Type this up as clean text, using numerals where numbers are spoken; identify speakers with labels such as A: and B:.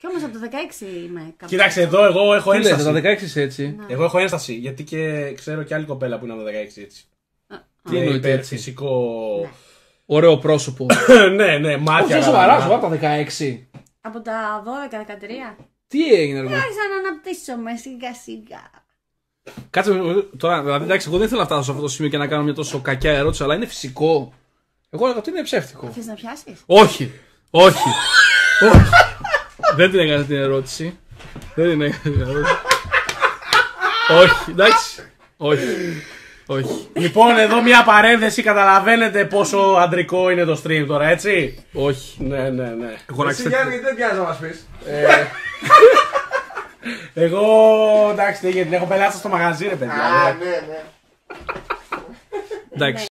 A: Κι όμως από το 16 είμαι κάπου.
B: Κοίταξε, εδώ εγώ έχω ένσταση.
C: Το 16 είσαι έτσι.
B: Εγώ έχω ένσταση, γιατί και ξέρω και άλλη κοπέλα που είναι από το 16 έτσι.
C: Τι εννοείται έτσι.
B: Φυσικό.
C: Ωραίο πρόσωπο.
B: Ναι, μάτια.
C: Όχι σοβαρά, σου από τα 16.
A: Από τα 12-13.
C: Τι έγινε, ρε.
A: Άρχισα να αναπτύσσομαι σιγά σιγά.
C: Κάτσε τώρα, δηλαδή εντάξει, εγώ δεν ήθελα να φτάσω σε αυτό το σημείο και να κάνω μια τόσο κακιά ερώτηση, αλλά είναι φυσικό. Εγώ έλεγα ότι είναι ψεύτικο.
A: Θες να πιάσεις?
C: Όχι. Δεν την έκανα την ερώτηση. Όχι, εντάξει. Όχι.
B: Λοιπόν, εδώ μια παρένθεση, καταλαβαίνετε πόσο αντρικό είναι το stream τώρα, έτσι.
C: Όχι.
B: Ναι.
D: Εσύ Γιάννη, δεν πιάνεις να μας πεις.
B: Εγώ, εντάξει, γιατί έχω πελάσει στο μαγαζί, ρε παιδιά.
D: Ναι.
C: Εντάξει.